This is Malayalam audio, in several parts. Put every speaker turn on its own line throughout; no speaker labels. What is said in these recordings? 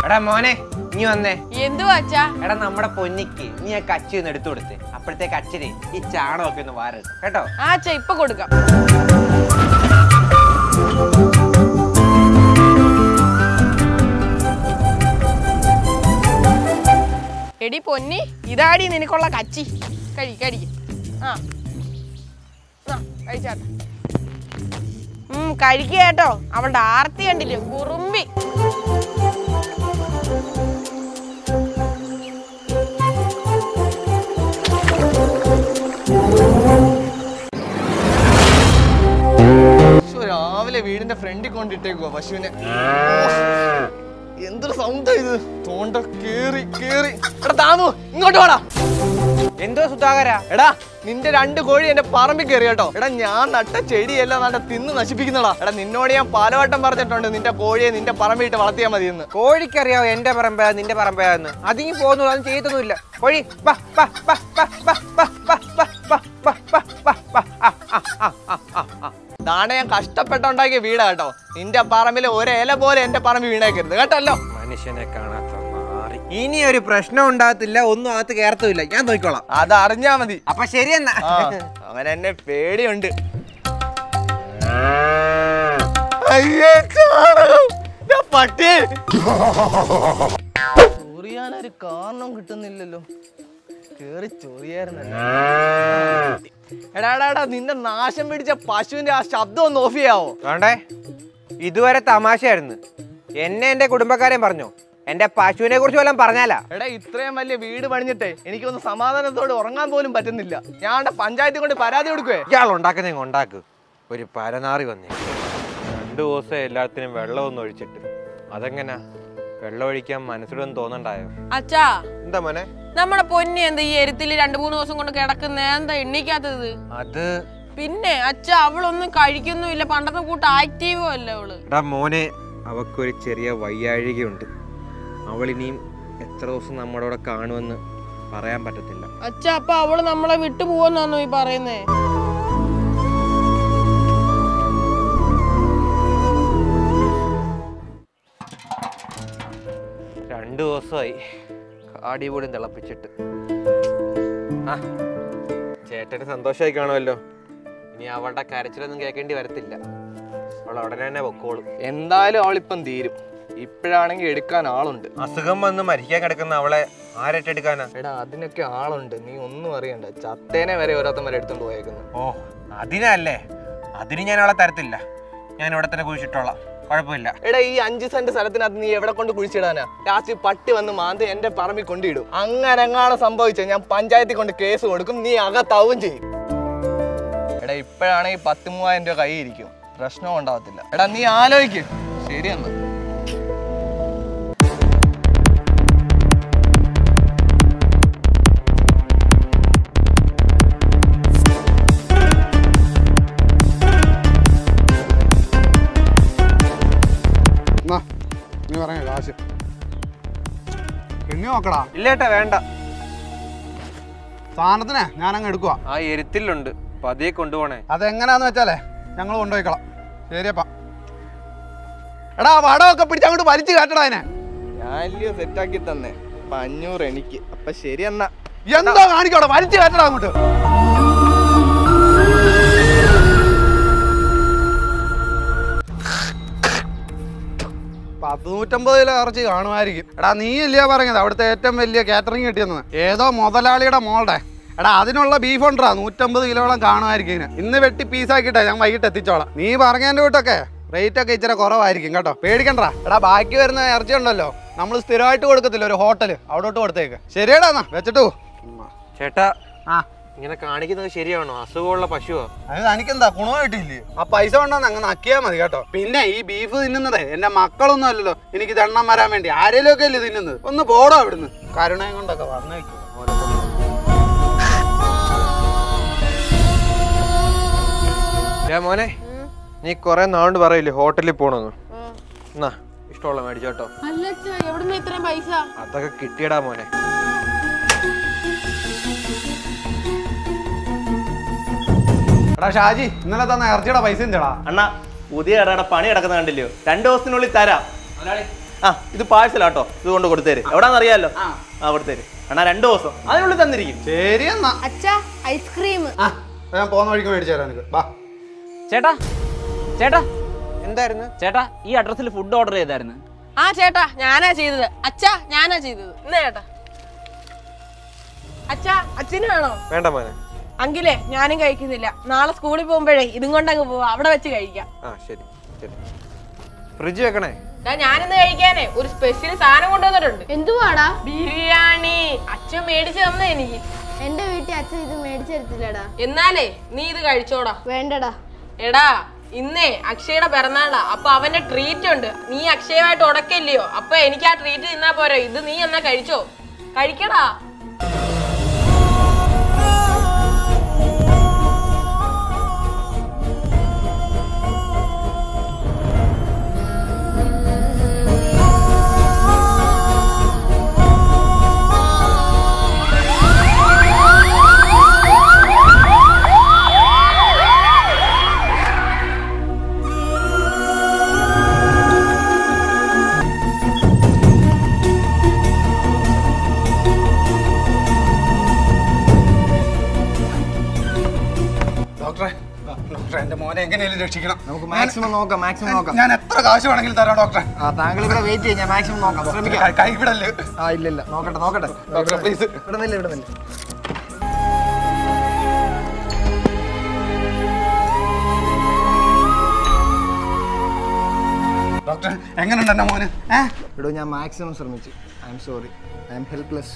എടാ മോനെ നീ വന്നേ.
എന്തുവാ അച്ഛാ?
എടാ നമ്മുടെ പൊന്നിക്ക് നീ ആ കച്ചി ഒന്ന് എടുത്തു കൊടുത്ത്. അപ്പോഴത്തേക്ക് അച്ഛനെ ഈ ചാണകമൊക്കെ ഒന്ന് വാരരുത് കേട്ടോ.
ആ അച്ഛാ ഇപ്പൊ കൊടുക്കാം. എടി പൊന്നി, ഇതാടി നിനക്കുള്ള കച്ചി. കഴിക്ക്. ആ കഴിച്ചാട്ടെ. കഴിക്കുക കേട്ടോ. അവളുടെ ആർത്തി കണ്ടില്ലേ, കുറുമ്പി.
രാവിലെ വീടിന്റെ ഫ്രണ്ടിൽ കൊണ്ടിട്ടേക്കുവാ പശുവിനെ. എന്തൊരു സൗണ്ടാ ഇത്? തോണ്ട കേറി. എടാ താമു ഇങ്ങോട്ട് വാടാ.
എന്തോ സുധാകര?
എടാ നിന്റെ 2 കോഴി എന്റെ പറമ്പിൽ കയറി കേട്ടോ. എടാ ഞാൻ നട്ട ചെടിയെല്ലാം നട്ട തിന്ന് നശിപ്പിക്കുന്നടാ. എടാ നിന്നോട് ഞാൻ പലവട്ടം പറഞ്ഞിട്ടുണ്ട് നിന്റെ കോഴിയെ നിന്റെ പറമ്പിട്ട് വളർത്തിയാൽ മതി എന്ന്.
കോഴിക്കറിയാവോ എന്റെ പറമ്പാ നിന്റെ പറമ്പാന്ന്? അതിങ്ങി പോകുന്നു, അതും ചെയ്തൊന്നുമില്ല. കോഴി
ഇതാണ് ഞാൻ കഷ്ടപ്പെട്ടുണ്ടാക്കിയ വീടാ കേട്ടോ. നിന്റെ പറമ്പിൽ ഒരില പോലെ എന്റെ പറമ്പിൽ വീണേക്കരുത് കേട്ടല്ലോ.
മനുഷ്യനെ കാണാത്ത മാറി. ഇനി ഒരു പ്രശ്നം ഉണ്ടാകത്തില്ല, ഒന്നും അകത്ത് കേറത്തുമില്ല. ഞാൻ നോക്കിക്കോളാം.
അത് അറിഞ്ഞാ മതി.
അപ്പൊ ശരിയെന്നാ.
അവൻ എന്നെ പേടിയുണ്ട്. പട്ടി ചൊറിയാനൊരു കാരണം കിട്ടുന്നില്ലല്ലോ. കേറി ചൊറിയായിരുന്നല്ലോ. എടാ നിന്റെ നാശം പിടിച്ച പശുവിന്റെ ആ ശബ്ദം ഒന്ന് ഓഫ് ചെയ്യാവോ?
വേണ്ടേ, ഇതുവരെ തമാശയായിരുന്നു. എന്നെ എന്റെ കുടുംബക്കാരെയും പറഞ്ഞു. എന്റെ പശുവിനെ കുറിച്ച് വല്ലതും പറഞ്ഞാലാ?
എടാ ഇത്രയും വലിയ വീട് പണിഞ്ഞിട്ടേ എനിക്കൊന്ന് സമാധാനത്തോടെ ഉറങ്ങാൻ പോലും പറ്റുന്നില്ല. ഞാൻ പഞ്ചായത്തിൽ കൊണ്ട് പരാതി കൊടുക്കുവേ.
ഇയാൾ ഉണ്ടാക്കുന്നേ ഉണ്ടാക്ക്. ഒരു പരനാറി വന്നേ. 2 ദിവസം എല്ലാത്തിനും വെള്ളമൊന്നും ഒഴിച്ചിട്ട്. അതെങ്ങനാ വെള്ളം ഒഴിക്കാൻ മനസ്സിലൊന്നും തോന്നണ്ടായോ?
അച്ഛാ
എന്താ മോനെ?
നമ്മുടെ പൊന്നി എന്താ ഈ എരുത്തില് 2-3 ദിവസം കൊണ്ട് കിടക്കുന്ന? എന്താ എണ്ണിക്കാത്തത്?
അത്
പിന്നെ അച്ഛ അവളൊന്നും കഴിക്കുന്നുമില്ല, പണ്ടത്തെ കൂട്ട് ആക്റ്റീവോ അല്ല അവള്.
എടാ മോനെ, അവക്കൊരു ചെറിയ വയ്യാഴികയുണ്ട്. അവളിനിയും എത്ര ദിവസം നമ്മുടെ കൂടെ കാണുമെന്ന് പറയാൻ പറ്റത്തില്ല.
അച്ഛ അപ്പൊ അവള് നമ്മളെ വിട്ടു പോവെന്നാണോ ഈ പറയുന്നേ?
2 ദിവസമായി കാടി പോലും തിളപ്പിച്ചിട്ട്. ആ ചേട്ടന് സന്തോഷമായി കാണുമല്ലോ. ഇനി അവളുടെ കരച്ചിലൊന്നും കേൾക്കേണ്ടി വരത്തില്ല. അവൾ ഉടനെ തന്നെ പൊക്കോളും.
എന്തായാലും അവളിപ്പം തീരും. ഇപ്പോഴാണെങ്കിൽ എടുക്കാൻ ആളുണ്ട്.
അസുഖം വന്ന് മരിക്കാൻ കിടക്കുന്ന അവളെ ആരേറ്റെടുക്കാനാ?
എടാ അതിനൊക്കെ ആളുണ്ട്, നീ ഒന്നും അറിയണ്ട. ചത്തേനെ വരെ ഓരോരുത്തന്മാരെ എടുത്തോണ്ട് പോയേക്കുന്നു.
ഓ അതിനല്ലേ? അതിന് ഞാൻ അവളെ തരത്തില്ല. ഞാൻ ഇവിടെ തന്നെ കുഴിച്ചിട്ടോളാം, കുഴപ്പമില്ല.
എടാ ഈ 5 സെന്റ് സ്ഥലത്തിനകത്ത് നീ എവിടെ കൊണ്ട് കുഴിച്ചിടാനാ? ലാസ്റ്റ് പട്ടി വന്ന് മാന്തി എന്റെ പറമ്പിൽ കൊണ്ടിടും. അങ്ങനെ എങ്ങാണ് സംഭവിച്ചത് ഞാൻ പഞ്ചായത്തിൽ കൊണ്ട് കേസ് കൊടുക്കും, നീ അകത്താവും ചെയ്യും. എടാ ഇപ്പോഴാണെങ്കിൽ 10,000 രൂപ കൈ ഇരിക്കും, പ്രശ്നം ഉണ്ടാവത്തില്ല. എടാ നീ ആലോചിക്ക്. ശരിയെന്നാ.
നീ പറഞ്ഞ കാശ് എണ്ണി നോക്കടാ.
ഇല്ലേട്ടാ വേണ്ട.
സാധനത്തിനെ ഞാനങ്ങ് എടുക്കുക.
ആ എരുത്തിലുണ്ട്, പതിയെ കൊണ്ടുപോണേ.
അതെങ്ങനാന്ന് വെച്ചാലേ ഞങ്ങൾ കൊണ്ടുപോയിക്കളാം. ശരിയപ്പാ. എടാ വടമൊക്കെ പിടിച്ച് അങ്ങോട്ട് വലിച്ചു കാട്ടടാ അതിനെ.
ഞാൻ സെറ്റാക്കി തന്നെ. 500 എനിക്ക്. അപ്പൊ ശരി എന്നാ.
എന്തോ കാണിക്കോടെ, വലിച്ചു കാട്ടടാ അങ്ങോട്ട്. 150 കിലോ ഇറച്ചി കാണുമായിരിക്കും. എടാ നീ ഇല്ലയോ പറഞ്ഞത് അവിടുത്തെ ഏറ്റവും വലിയ കാറ്ററിംഗ് കിട്ടിയെന്ന്? ഏതോ മുതലാളിയുടെ മോളുടെ. എടാ അതിനുള്ള ബീഫ് ഉണ്ടാ 150 കിലോളം കാണുമായിരിക്കും. ഇന്ന് വെട്ടി പീസാക്കിട്ടെ ഞാൻ വൈകിട്ട് എത്തിച്ചോളാം. നീ പറഞ്ഞതിൻ്റെ കൂട്ടൊക്കെ റേറ്റ് ഒക്കെ ഇച്ചിരി കുറവായിരിക്കും കേട്ടോ, പേടിക്കണ്ടാ. എടാ ബാക്കി വരുന്ന ഇറച്ചി ഉണ്ടല്ലോ നമ്മൾ സ്ഥിരമായിട്ട് കൊടുക്കത്തില്ല, ഒരു ഹോട്ടല് അവിടോട്ട് കൊടുത്തേക്ക്. ശരിയടാ എന്നാ വെച്ചിട്ടു.
ചേട്ടാ
ആ
ഇങ്ങനെ കാണിക്കുന്നത് ശരിയാണോ? അസുഖമുള്ള പശുവോ?
അത് എനിക്കെന്താ ഗുണമായിട്ടില്ലേ? ആ പൈസ കൊണ്ടോന്ന് അങ്ങ് നക്കിയാൽ മതി കേട്ടോ. പിന്നെ ഈ ബീഫ് തിന്നുന്നതേ എന്റെ മക്കളൊന്നും അല്ലല്ലോ എനിക്ക് ദണ്ണം വരാൻ വേണ്ടി, ആരേലും ഒക്കെ അല്ലേ തിന്നുന്നത്. ഒന്ന് പോടോ അവിടുന്ന്. കരുണയും കൊണ്ടൊക്കെ വന്നേക്കും.
മോനെ നീ കൊറേ നാണ്ട് പറയില്ലേ ഹോട്ടലിൽ പോണെന്ന്. എന്നാ ഇഷ്ടമുള്ള മേടിച്ചോട്ടോ.
പൈസ
അതൊക്കെ കിട്ടിയടാ മോനെ.
എടാ ഷാജി, ഇന്നലെ തന്ന ഇറച്ചിയുടെ പൈസ എന്തെടാ?
അണ്ണാ പുതിയ കടയുടെ പണി കിടക്കുന്ന കണ്ടില്ലയോ? 2 ദിവസത്തിനുള്ളിൽ തരാം. ആ ഇത് പാഴ്സലാട്ടോ, ഇത് കൊണ്ട് കൊടുത്തേര്. എവിടാന്ന് അറിയാലോ? ആ കൊടുത്തേര് അണ്ണാ, 2 ദിവസം അതിനുള്ളിൽ തന്നിരിക്കും.
ശരി എന്നാ
അച്ഛാ ഐസ്ക്രീം.
ഞാൻ പോകുന്ന വഴിക്ക് മേടിച്ചു തരാം നിനക്ക്. വാ.
ചേട്ടാ ചേട്ടാ
എന്തായിരുന്നു?
ചേട്ടാ ഈ അഡ്രസ്സിൽ ഫുഡ് ഓർഡർ ചെയ്തായിരുന്നു.
ആ ചേട്ടാ ഞാനാ ചെയ്തത്. അച്ഛാ ഞാനാ ചെയ്തത്. ഇന്ന് ചേട്ടാ. അച്ഛാ അച്ഛന് വേണോ?
വേണ്ട മോനെ.
അങ്കിലേ ഞാനും കഴിക്കുന്നില്ല. നാളെ സ്കൂളിൽ പോകുമ്പോഴേ ഇതും കൊണ്ടങ്ങ് പോവാ, അവിടെ വെച്ച് കഴിക്കാം.
ആ ശരി ശരി. ഫ്രിഡ്ജ് വെക്കണേ.
ഞാനിന്ന് കഴിക്കാനേ ഒരു സ്പെഷ്യൽ സാധനം കൊണ്ടുവന്നിട്ടുണ്ട്.
എന്തുവാടാ?
ബിരിയാണി. അച്ഛൻ മേടിച്ചു തന്നെ എനിക്ക്.
എന്റെ വീട്ടിൽ അച്ഛൻ ഇത് മേടിച്ചു തരത്തില്ലടാ.
എന്നാലേ നീ ഇത് കഴിച്ചോടാ.
വേണ്ടടാ.
എടാ ഇന്നേ അക്ഷയുടെ പിറന്നാളാ, അപ്പൊ അവന്റെ ട്രീറ്റ് ഉണ്ട്. നീ അക്ഷയമായിട്ട് ഉടക്കല്ലയോ, അപ്പൊ എനിക്ക് ആ ട്രീറ്റ് തിന്നാ പോരെ. ഇത് നീ എന്നാ കഴിച്ചോ, കഴിക്കടാ.
എന്റെ മോനെ എങ്ങനെയാലും രക്ഷിക്കണം.
നമുക്ക് മാക്സിമം നോക്കാം, മാക്സിമം നോക്കാം.
ഞാൻ എത്ര കാശ് വേണമെങ്കിലും തരാം ഡോക്ടറെ.
താങ്കൾ ഇവിടെ വെയിറ്റ് ചെയ്യാം, ഞാൻ മാക്സിമം നോക്കാം, ശ്രമിക്കാം.
കൈവിടല്ലേ?
ആ ഇല്ല നോക്കട്ടെ നോക്കട്ടെ.
ഡോക്ടറെ പ്ലീസ്.
ഇവിടെ നില്ല ഇവിടെ നില്ല.
ഡോക്ടർ എങ്ങനെയുണ്ട് എന്റെ മോന്?
ഇവിടെ ഞാൻ മാക്സിമം ശ്രമിച്ചു. I am sorry, I am helpless.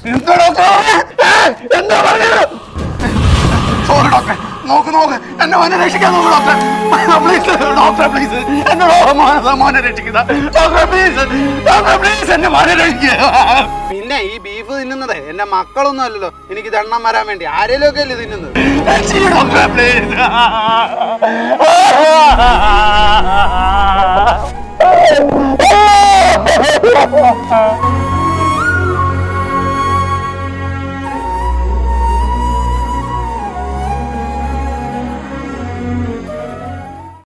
Sorry ഡോക്ടറെ. നോക്ക് എന്നെ മോനെ രക്ഷിക്കാൻ നോക്ക് ഡോക്ടറെ. പ്ലീസ് ഡോക്ടറെ പ്ലീസ് എന്നെ മോനെ രക്ഷിക്കുക ഡോക്ടറെ. പ്ലീസ് എന്നെ മോനെ രക്ഷിക്കുക. പിന്നെ ഈ ബീഫ് തിന്നുന്നത് എന്റെ മക്കളൊന്നും അല്ലല്ലോ, എനിക്ക് ദണ്ണം വരാൻ വേണ്ടി ആരെങ്കിലും ഒക്കെ അല്ലേ തിന്നുന്നത്. ഡോക്ടറെ പ്ലീസ്.